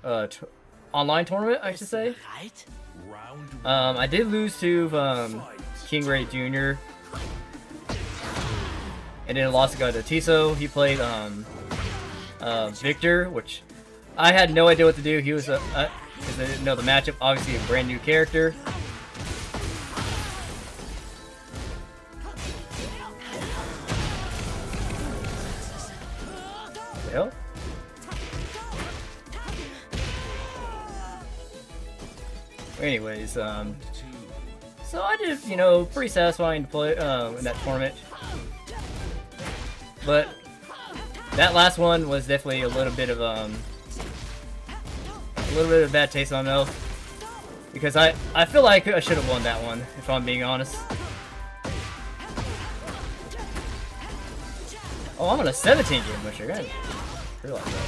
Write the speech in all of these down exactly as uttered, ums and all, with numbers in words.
uh, t online tournament, I should say. Um, I did lose to um, King Ray Junior And then I lost to Tiso. He played um, uh, Victor, which I had no idea what to do. He was a, uh, because I didn't know the matchup. Obviously, a brand new character. Well. Anyways, um, so I did, you know, pretty satisfying to play uh, in that tournament. But that last one was definitely a little bit of um, a little bit of a bad taste in my mouth, because I I feel like I should have won that one, if I'm being honest. Oh, I'm on a seventeen game winner. I didn't realize that.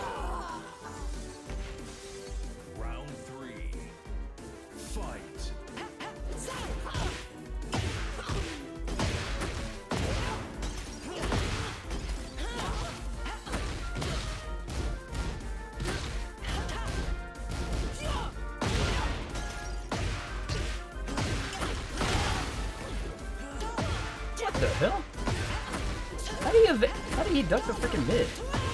What the hell? How do you how do you duck the freaking mid?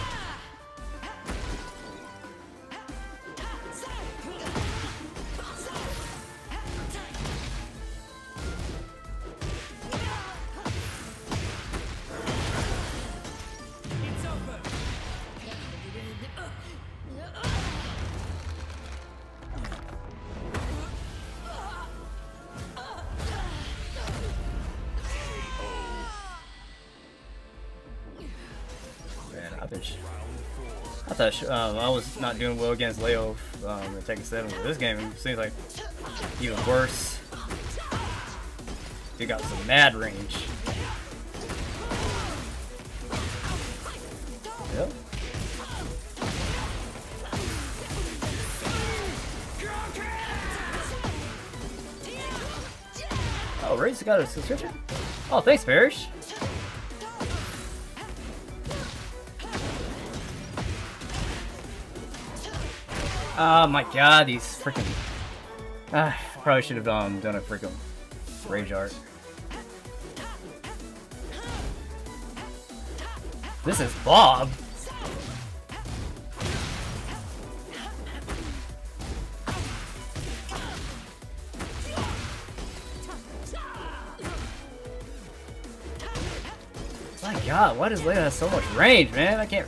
I thought um, I was not doing well against Leo um, in Tekken seven, but this game seems like even worse. He got some mad range. Yep. Oh, Ray's got a subscription? Oh, thanks, Parrish. Oh my god, these freaking. Ah, probably should have um, done a freaking rage art. This is Bob. My god, why does Leia have so much range, man? I can't.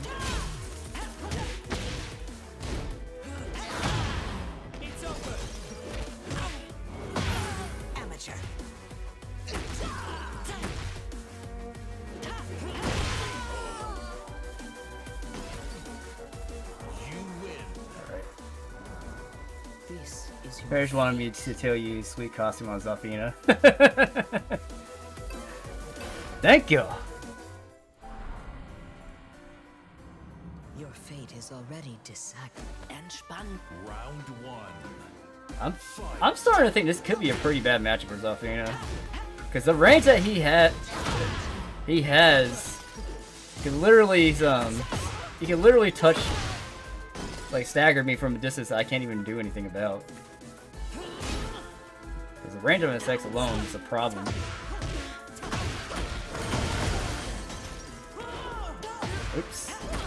Parrish wanted me to tell you sweet costume on Zafina. Thank you. Your fate is already decided. Entspann. Round one. I'm I'm starting to think this could be a pretty bad matchup for Zafina, because the range that he had, he has, can literally um, he can literally touch, like stagger me from a distance that I can't even do anything about. Because the range of his X alone is a problem. Oops.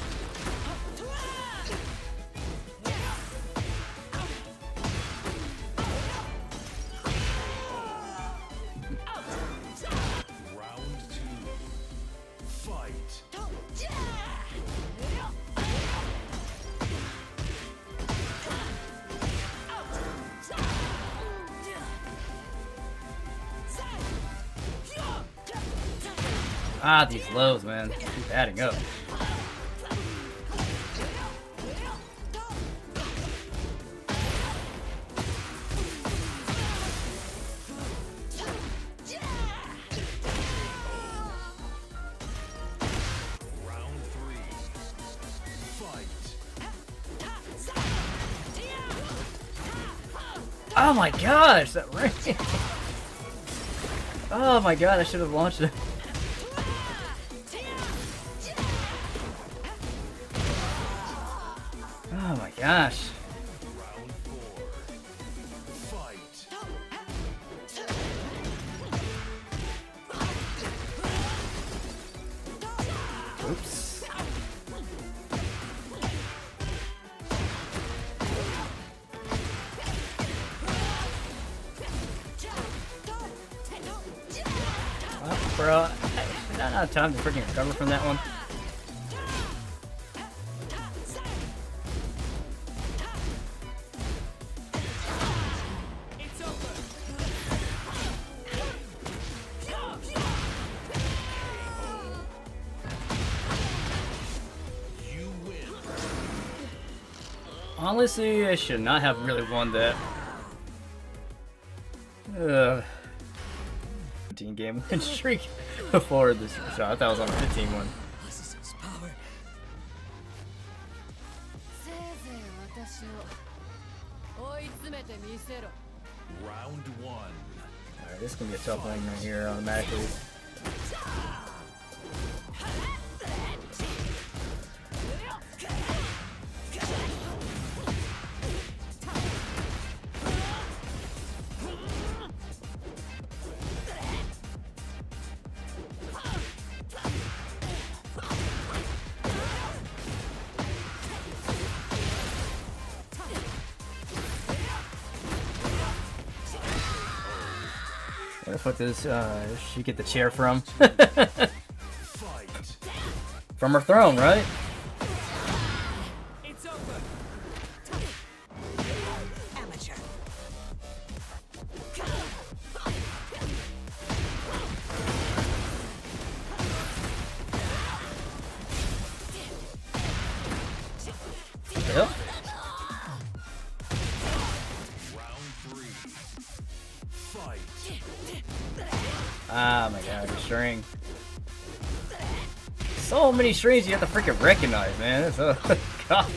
Ah, these lows, man. Keep adding up. Round three. Fight. Oh my gosh, that range. Oh my god, I should have launched it. Oh my gosh. Oops. Oh, bro, I don't have time to freaking recover from that one. Honestly, I should not have really won that. Ugh. fifteen game win streak before this shot. I thought I was on a fifteen one. Round one. Alright, this is gonna be a tough one right here automatically. Where the fuck does uh, she get the chair from? From her throne, right? It's over. Amateur. Yep. Ah, my god, the string. So many strings you have to freaking recognize, man. It's so god.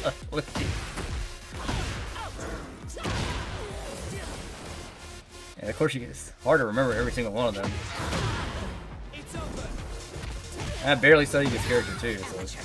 And of course, it's hard to remember every single one of them. I barely studied this character too, so.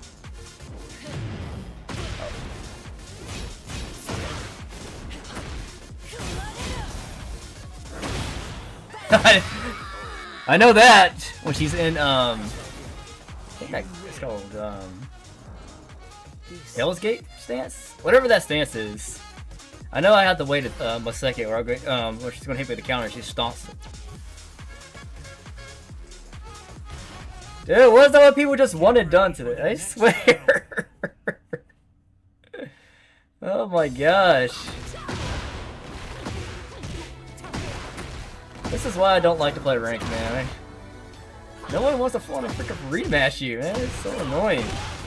I know that when she's in um, I think that, it's called um, Hell's Gate stance, whatever that stance is. I know I have to wait a, um, a second, or I'll go, um, or she's gonna hit me with the counter. She stomps it. Dude, what is that? What people just wanted done today? I swear. Oh my gosh. This is why I don't like to play ranked, man. I, no one wants to want to freaking rematch you, man. It's so annoying.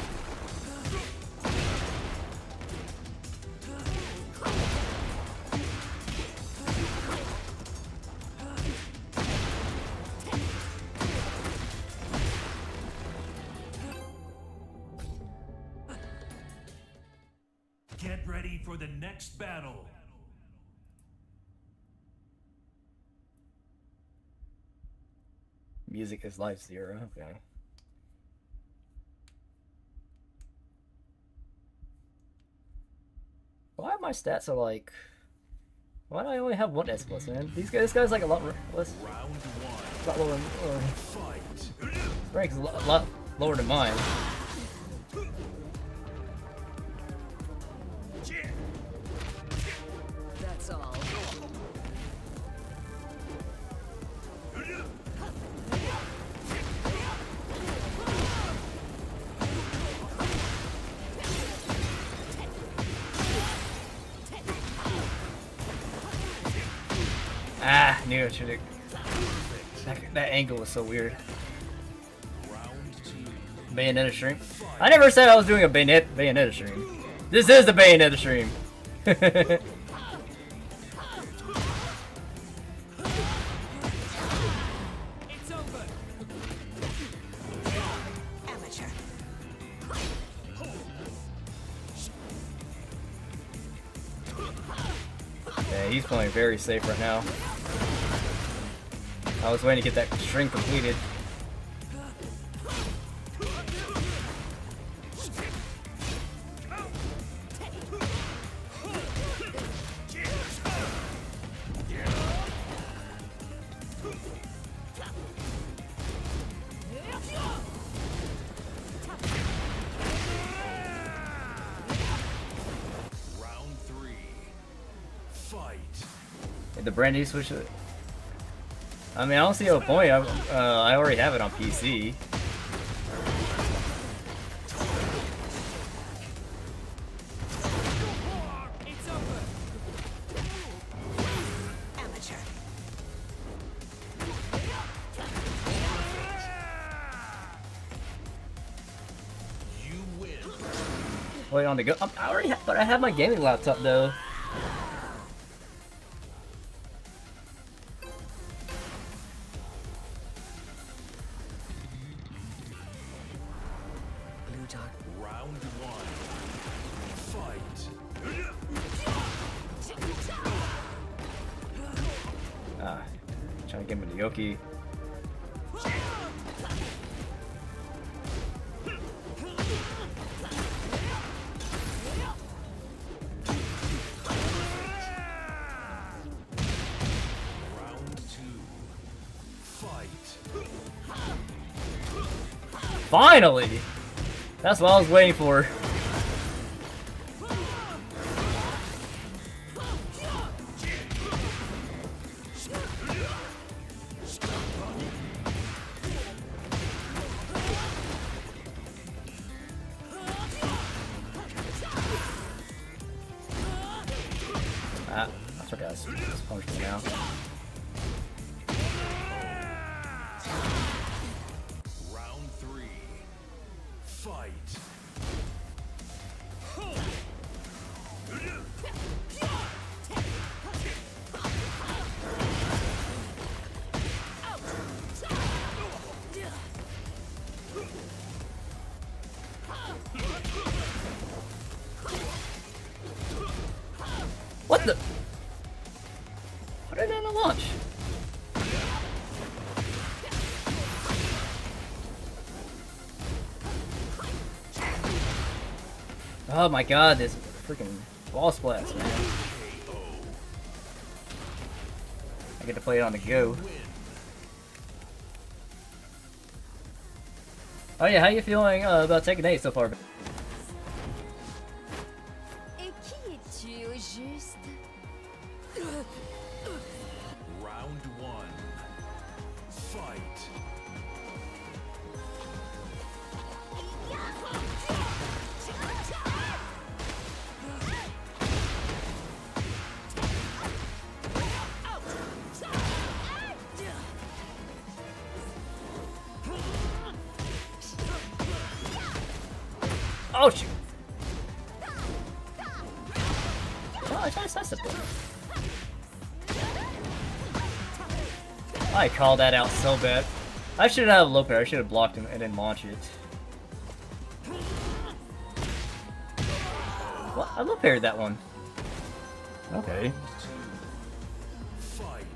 Get ready for the next battle. Music is life zero, okay. Why my stats are like... Why do I only have one S plus, man? These guys, this guy's like a lot less... Round one. A lot lower than... Uh, Fight. his rank's a lot, lot lower than mine. That's all. Ah, knew it should have. That, that angle was so weird. Bayonetta stream. I never said I was doing a Bayonetta, Bayonetta stream. This is the Bayonetta stream. It's over. Amateur. Yeah, he's playing very safe right now. I was waiting to get that string completed. the brand new Switch. I mean, I don't see a point. I, uh, I already have it on P C. It's over. Amateur. You win. Wait on the go. I'm, I already, have, but I have my gaming laptop though. Blue dot. Round one. Fight. Ah, trying to get him into Yoki. Round two. Fight. Finally! That's what I was waiting for. Ah, that's okay. Let's, let's punish me now. Round three. Fight. What the? What did I not launch? Oh my god, this freaking ball splats, man. I get to play it on the go. Oh yeah, how you feeling uh, about Tekken eight so far? Et qui es-tu au juste? Round one. Fight. Oh shoot! Oh, I tried to sidestep it. I called that out so bad. I should have low pair. I should have blocked him and then launch it. What? I low paired that one. Okay. Fight.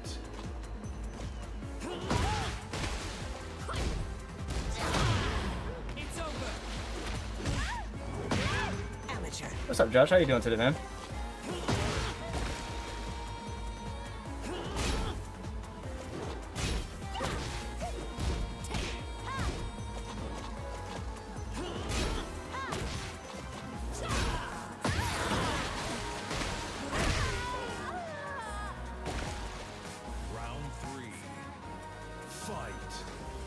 It's over. Amateur. What's up, Josh? How you doing today, man? Round three. Fight.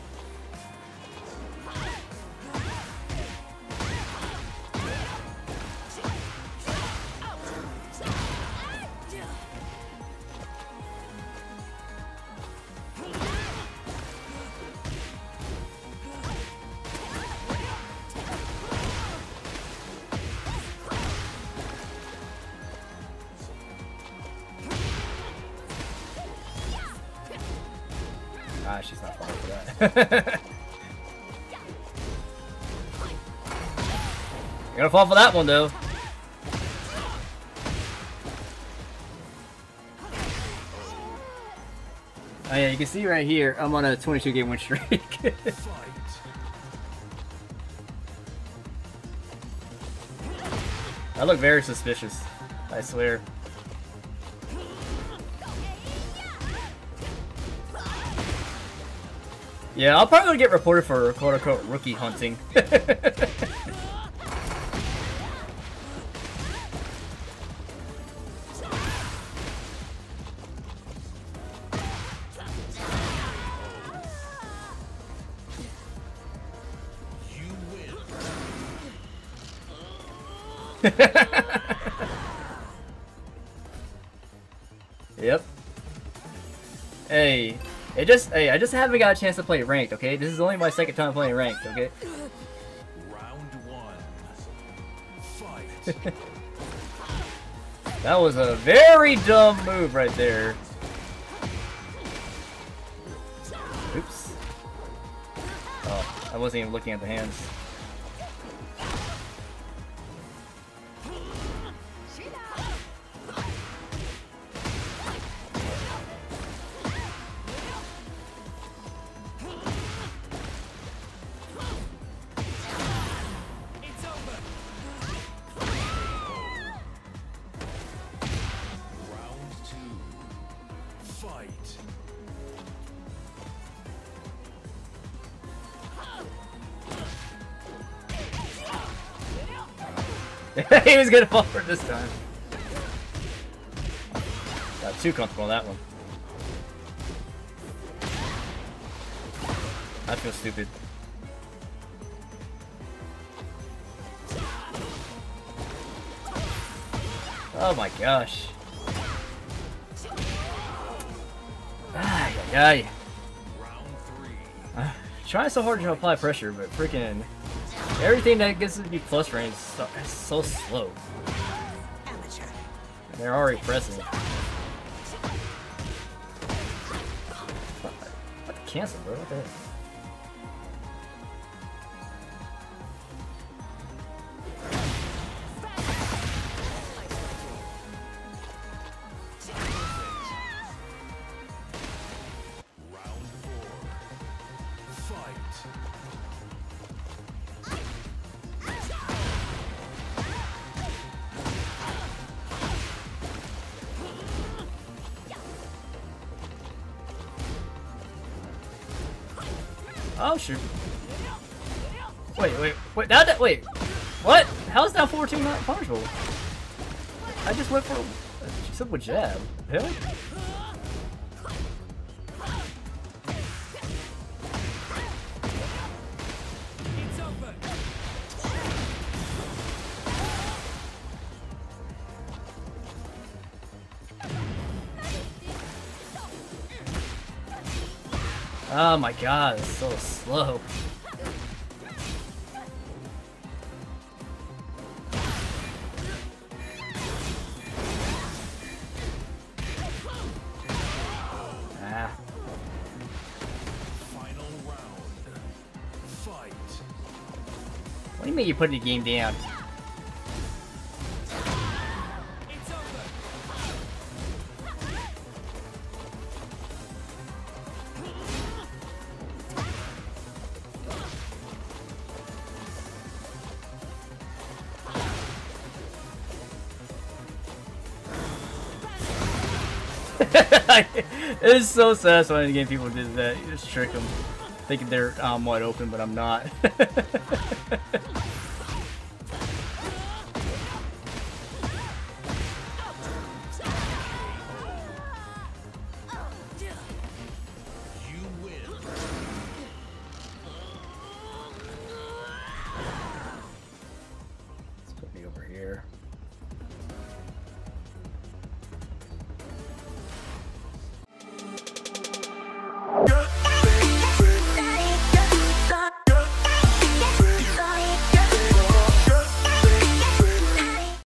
Ah, she's not falling for that. You're gonna fall for that one, though. Oh yeah, you can see right here, I'm on a twenty-two game win streak. Fight. I look very suspicious, I swear. Yeah, I'll probably get reported for quote-unquote rookie hunting. Yep. Hey, it just hey, I just haven't got a chance to play ranked, okay? This is only my second time playing ranked, okay? Round one. Fight. That was a very dumb move right there. Oops. Oh, I wasn't even looking at the hands. Round two. Fight. He was gonna fall for it this time. Got too comfortable on that one. I feel stupid. Oh my gosh. Ay, ay, ay. Round three. Uh, trying so hard to apply pressure, but freaking everything that gets to be plus range is so, is so slow. Amateur. And they're already pressing. What, what the cancel, bro? What the heck? Round four. Fight. Oh shoot! Wait, wait, wait! That, that wait, what? How's that fourteen not punishable? I just went for a simple jab. Really? It's over. Oh my god, it's so slow. Ah. Final round. Fight. What do you mean you put the game down? It's over. It's so satisfying to game people do that. You just trick them, thinking they're um, wide open, but I'm not.